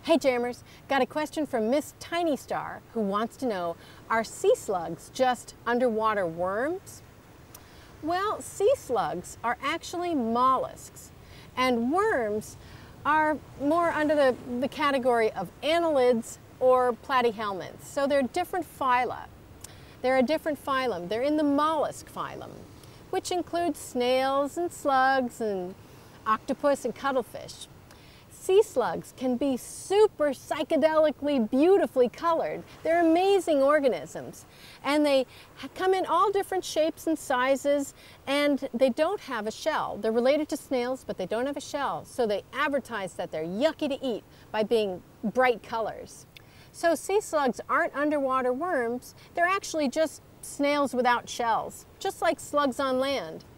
Hey Jammers, got a question from Miss Tiny Star who wants to know, are sea slugs just underwater worms? Well, sea slugs are actually mollusks, and worms are more under the category of annelids or platyhelminths. So they're different phyla. They're a different phylum. They're in the mollusk phylum, which includes snails and slugs and octopus and cuttlefish. Sea slugs can be super psychedelically beautifully colored. They're amazing organisms, and they come in all different shapes and sizes, and they don't have a shell. They're related to snails, but they don't have a shell, so they advertise that they're yucky to eat by being bright colors. So sea slugs aren't underwater worms, they're actually just snails without shells, just like slugs on land.